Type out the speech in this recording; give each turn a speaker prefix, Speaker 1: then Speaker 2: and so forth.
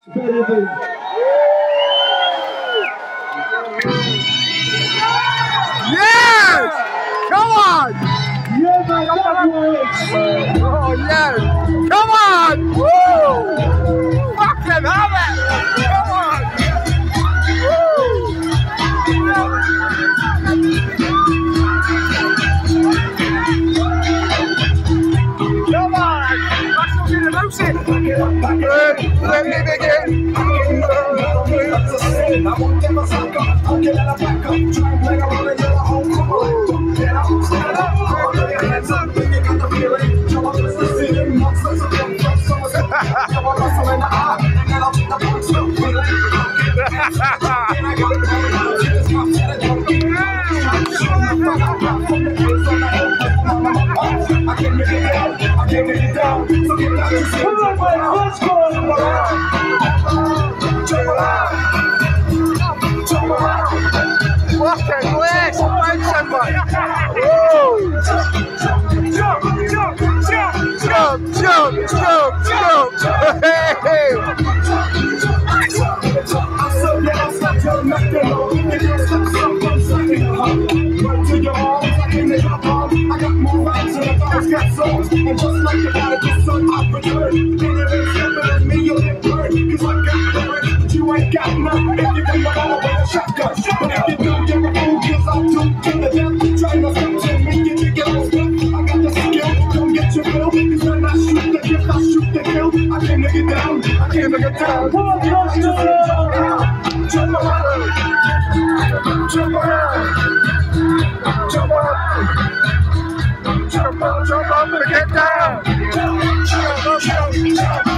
Speaker 1: Better than
Speaker 2: Yes! Come on!
Speaker 1: yeah, man, that works.
Speaker 2: Oh, yes! Come on! Woo! Fucking have it! Come on! Woo! Come on! That's not gonna lose it! Let me begin!
Speaker 3: I won't never suck up. I'll get out of back up. Try and play around and yell at home. Come on. Get out, stand up. Put your hands up. Think you got the feeling. Jump up, let's see it. Monsters are coming from someone's up. Jump up, hustle in the eye. And then I'll take the punch up. Then I got the money. I'll take this cup. Set it up. I can't make it down. I can't make it down. So get down to see it.
Speaker 1: Come on, man, let's go.
Speaker 3: Jump around. Jump around.
Speaker 2: Fucking bless! Find somebody! Woo!
Speaker 3: Jump, jump, jump, jump.
Speaker 2: Jump, jump, jump, jump! Hey!
Speaker 3: And just like you gotta do some opportunity, me, you'll get burned. Cause I got burned, but you ain't got nothing. If you come along with a shotgun, but if you do, you're a fool. Cause I'm too to the death. Trying to stop to me, get your girls stuff. I got the skill, come get your bill. Cause when I shoot the gift, I shoot the kill. I can't make it down, I can't make it down.
Speaker 1: Come on, let's go.
Speaker 3: Jump around, jump around, jump around.
Speaker 2: Jump up and get down!
Speaker 3: Jump, jump, jump, jump.